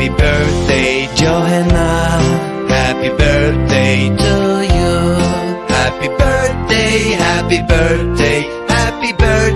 Happy birthday, Johanna. Happy birthday to you. Happy birthday, happy birthday, happy birthday.